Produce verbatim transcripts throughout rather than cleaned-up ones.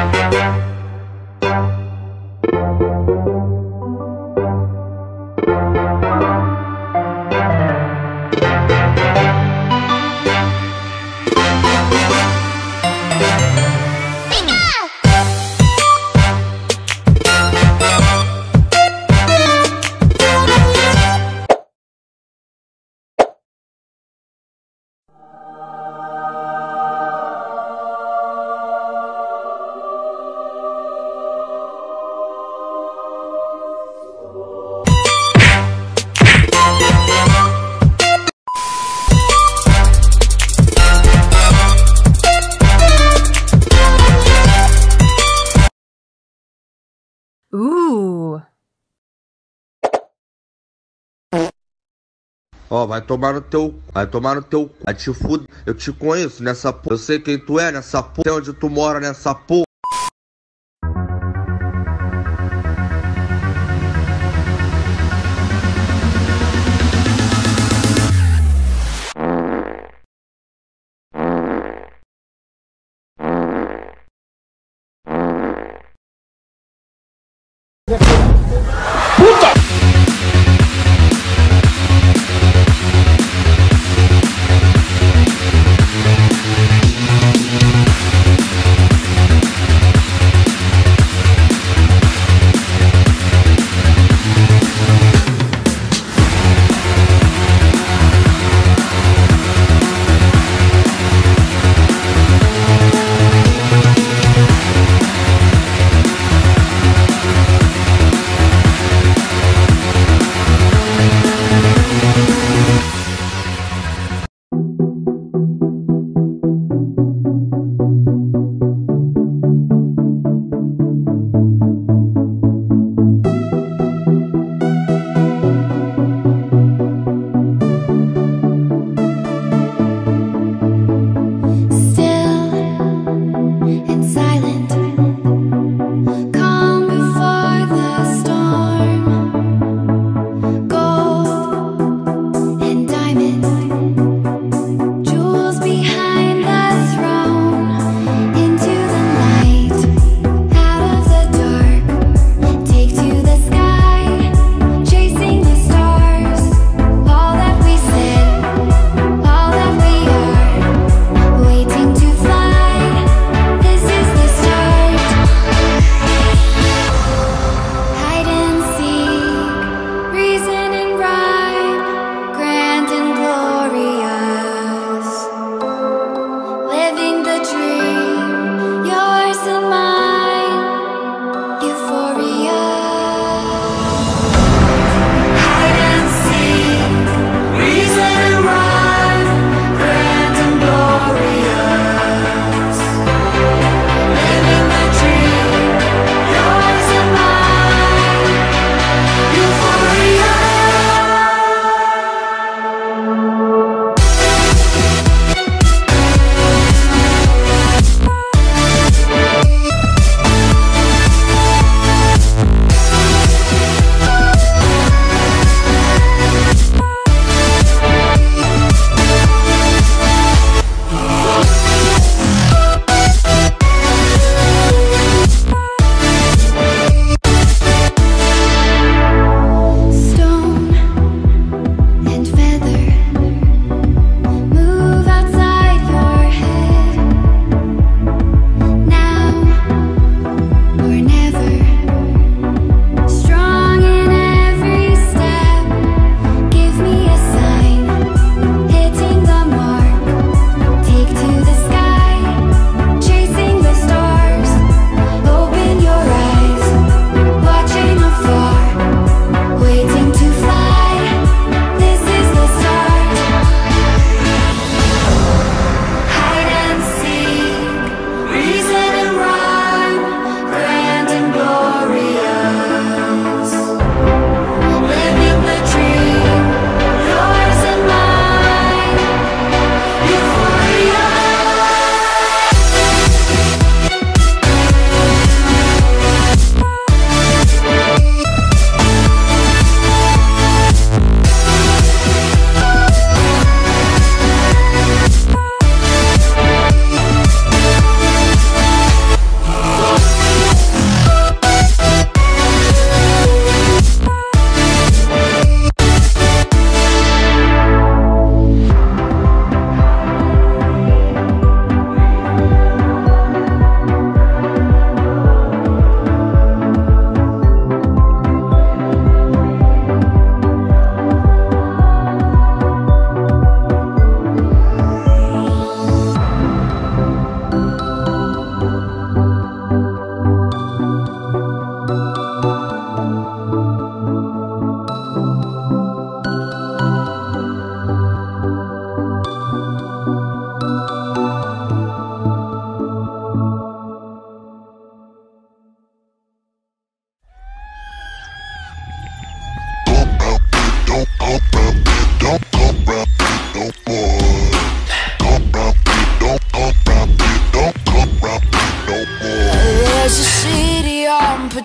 Uh! Ó, vai tomar no teu, vai tomar no teu, vai te fuder. Eu te conheço nessa porra, eu sei quem tu é nessa porra, sei onde tu mora nessa porra. Puta!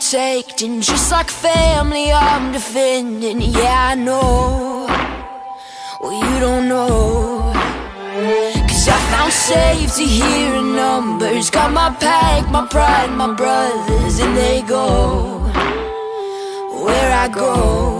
protecting, just like family I'm defending. Yeah, I know what you don't know, 'cause I found safety here in numbers. Got my pack, my pride, my brothers, and they go where I go.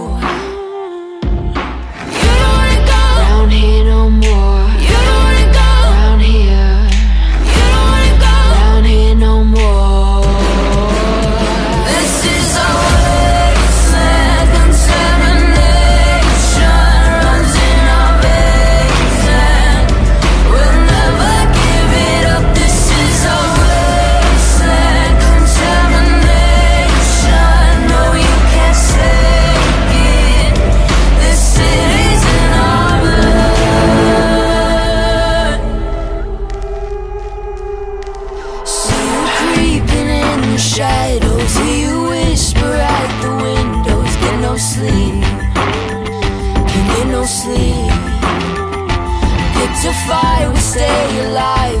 You don't wanna go round here no more. You don't wanna go round here. You don't wanna go round here no more. This is a wasteland. Contamination runs in our veins, and we'll never give it up. This is a wasteland. Contamination, no, you can't take it. This city's in our blood. See you creeping in the shadows, hear you whisper at the windows. Get no sleep, can get no sleep. Pick to fight, we stay alive.